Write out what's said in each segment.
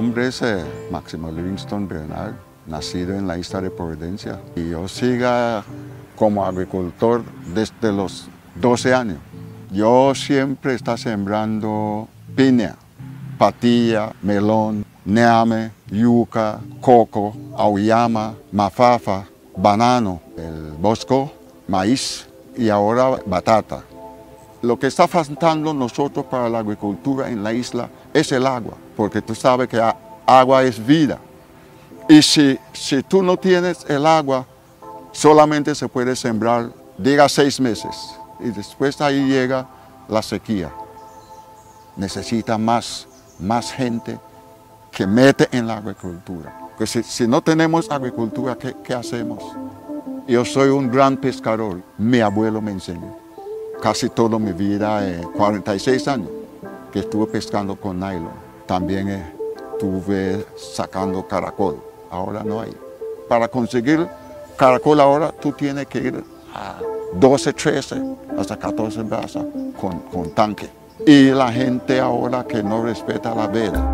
nombre es Máximo Livingston Bernal, nacido en la isla de Providencia. Y yo sigo como agricultor desde los 12 años. Yo siempre estoy sembrando piña, patilla, melón, ñame, yuca, coco, auyama, mafafa, banano, el bosco, maíz y ahora batata. Lo que está faltando nosotros para la agricultura en la isla es el agua, porque tú sabes que agua es vida. Y si tú no tienes el agua, solamente se puede sembrar, diga 6 meses, y después ahí llega la sequía. Necesita más gente que mete en la agricultura. Porque si no tenemos agricultura, ¿qué hacemos? Yo soy un gran pescador, mi abuelo me enseñó. Casi toda mi vida, 46 años, que estuve pescando con nylon. También estuve sacando caracol, ahora no hay. Para conseguir caracol ahora tú tienes que ir a 12, 13, hasta 14 brazas con tanque. Y la gente ahora que no respeta la veda.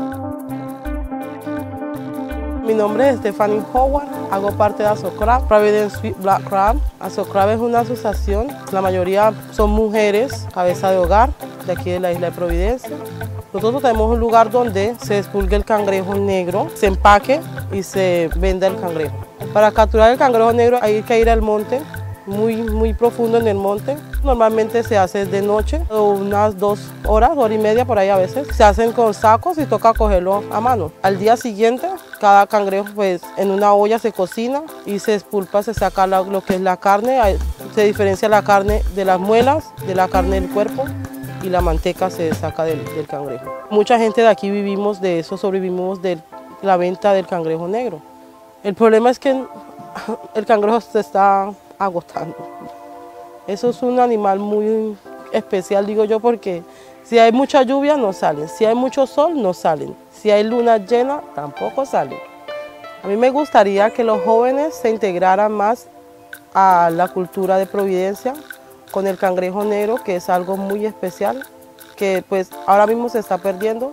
Mi nombre es Stephanie Howard, hago parte de ASOCRAB, Providence Black Crab. ASOCRAB es una asociación, la mayoría son mujeres, cabeza de hogar, de aquí de la isla de Providencia. Nosotros tenemos un lugar donde se expulga el cangrejo negro, se empaque y se vende el cangrejo. Para capturar el cangrejo negro hay que ir al monte, muy profundo en el monte. Normalmente se hace de noche, unas 2 horas, 1 hora y media por ahí a veces. Se hacen con sacos y toca cogerlo a mano. Al día siguiente, cada cangrejo pues en una olla se cocina y se expulpa, se saca lo que es la carne. Se diferencia la carne de las muelas, de la carne del cuerpo, y la manteca se saca del cangrejo. Mucha gente de aquí vivimos de eso, sobrevivimos de la venta del cangrejo negro. El problema es que el cangrejo se está agotando. Eso es un animal muy especial, digo yo, porque si hay mucha lluvia no salen, si hay mucho sol no salen, si hay luna llena tampoco salen. A mí me gustaría que los jóvenes se integraran más a la cultura de Providencia con el cangrejo negro, que es algo muy especial, que pues ahora mismo se está perdiendo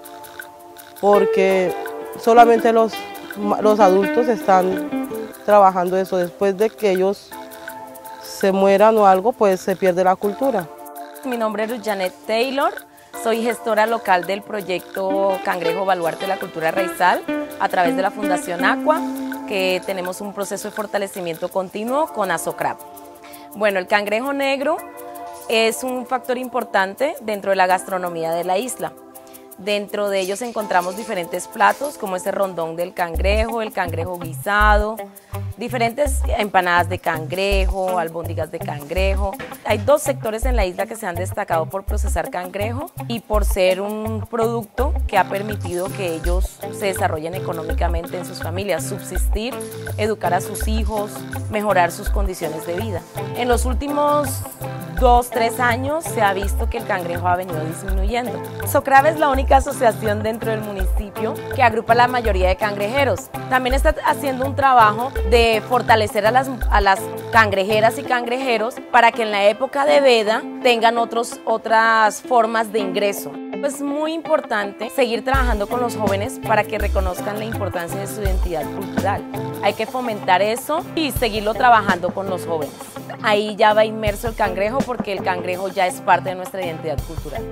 porque solamente los adultos están trabajando eso. Después de que ellos se mueran o algo, pues se pierde la cultura. Mi nombre es Janet Taylor, soy gestora local del proyecto Cangrejo Baluarte de la Cultura Raizal a través de la Fundación Aqua, que tenemos un proceso de fortalecimiento continuo con ASOCRAB. Bueno, el cangrejo negro es un factor importante dentro de la gastronomía de la isla. Dentro de ellos encontramos diferentes platos como ese rondón del cangrejo, el cangrejo guisado, diferentes empanadas de cangrejo, albóndigas de cangrejo. Hay 2 sectores en la isla que se han destacado por procesar cangrejo y por ser un producto que ha permitido que ellos se desarrollen económicamente en sus familias, subsistir, educar a sus hijos, mejorar sus condiciones de vida. En los últimos 2, 3 años se ha visto que el cangrejo ha venido disminuyendo. ASOCRAB es la única asociación dentro del municipio que agrupa la mayoría de cangrejeros. También está haciendo un trabajo de fortalecer a las cangrejeras y cangrejeros para que en la época de veda tengan otras formas de ingreso. Es muy importante seguir trabajando con los jóvenes para que reconozcan la importancia de su identidad cultural. Hay que fomentar eso y seguirlo trabajando con los jóvenes. Ahí ya va inmerso el cangrejo porque el cangrejo ya es parte de nuestra identidad cultural.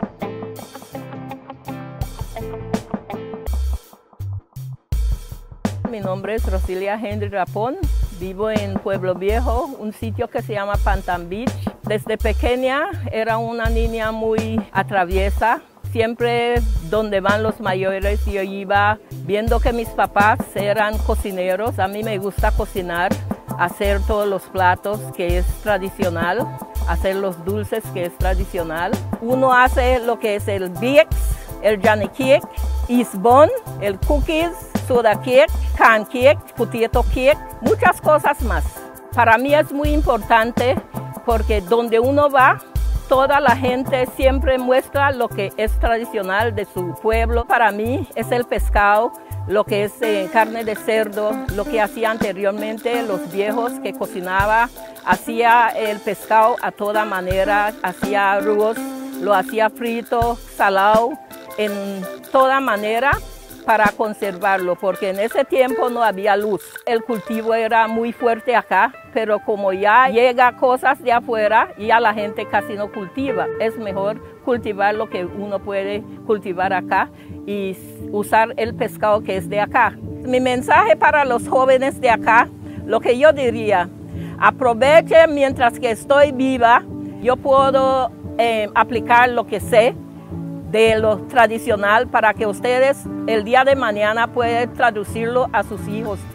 Mi nombre es Rosilia Henry Rapón, vivo en Pueblo Viejo, un sitio que se llama Pantan Beach. Desde pequeña era una niña muy atraviesa, siempre donde van los mayores yo iba viendo que mis papás eran cocineros. A mí me gusta cocinar, hacer todos los platos que es tradicional, hacer los dulces que es tradicional. Uno hace lo que es el Bix, el Johnny Cake, Isbon, el cookies, soda cake, can cake, potato cake, muchas cosas más. Para mí es muy importante porque donde uno va, toda la gente siempre muestra lo que es tradicional de su pueblo. Para mí es el pescado, lo que es carne de cerdo, lo que hacía anteriormente los viejos que cocinaba, hacía el pescado a toda manera, hacía arroz, lo hacía frito, salado, en toda manera. para conservarlo, porque en ese tiempo no había luz. El cultivo era muy fuerte acá, pero como ya llega cosas de afuera, ya la gente casi no cultiva. Es mejor cultivar lo que uno puede cultivar acá y usar el pescado que es de acá. Mi mensaje para los jóvenes de acá, lo que yo diría, aprovechen mientras que estoy viva, yo puedo aplicar lo que sé de lo tradicional para que ustedes el día de mañana puedan traducirlo a sus hijos.